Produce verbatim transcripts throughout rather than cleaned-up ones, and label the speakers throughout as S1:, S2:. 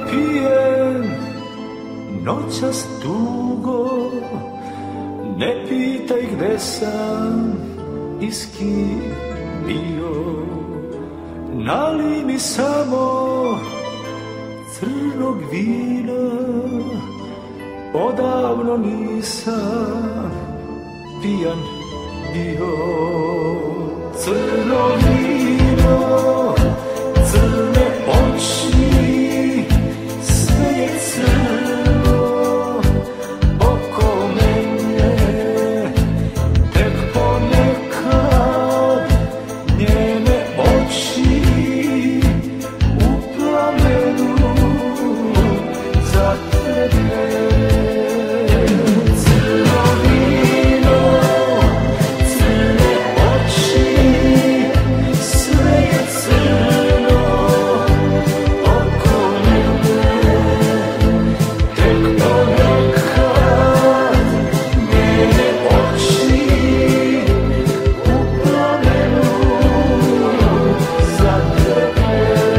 S1: pijem noćas tugo, ne pitaj gde sam i s kim bio. Nalij mi samo crnog vina, odavno nisam pijan bio. Crno vino, crne oči, sve je crno oko mene. Tek ponekad njene oči u plamenu za tebe. Crno vino, crne oči, sve je crno oko mene. Tek ponekad njene oči u plamenu za tebe.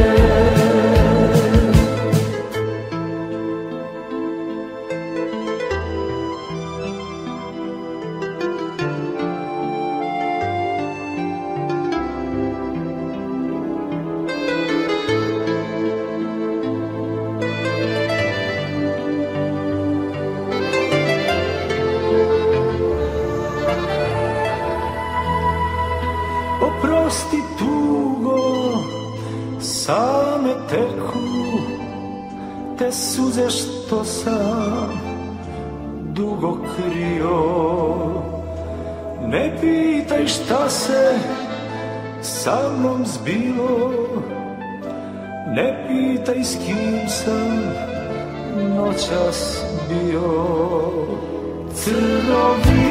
S1: Oprosti tugo, same teku te suze što sam dugo krio. Ne pitaj šta se sa mnom zbilo, ne pitaj s kim sam noćas bio. Crno vino,